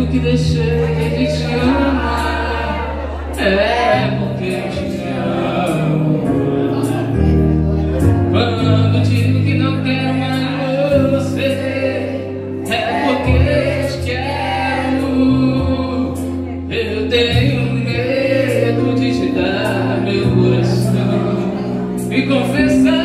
medo que deixei de te amar, é porque eu te amo. Quando digo que não quero mais você, é porque eu te quero. Eu tenho medo de te dar meu coração e confessar